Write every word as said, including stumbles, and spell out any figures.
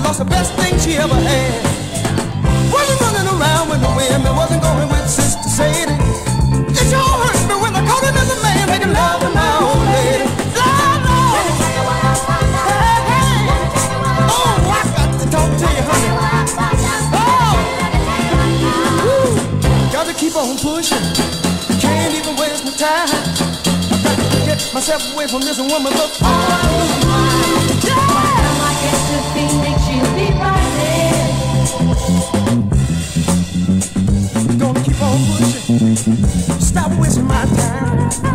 'cause the best thing she ever had wasn't running around with the wind, it wasn't going with Sister Sadie. It sure hurt me when I caught another man making love to my old lady. Lord, Lord. Hey, hey. Oh, I got to talk to you, honey. Oh, woo. Got to keep on pushing. Can't even waste my time. I got to get myself away from this woman. Look, oh, yeah. I get to Phoenix, you'll be right there. Gonna keep on pushing. Stop wasting my time.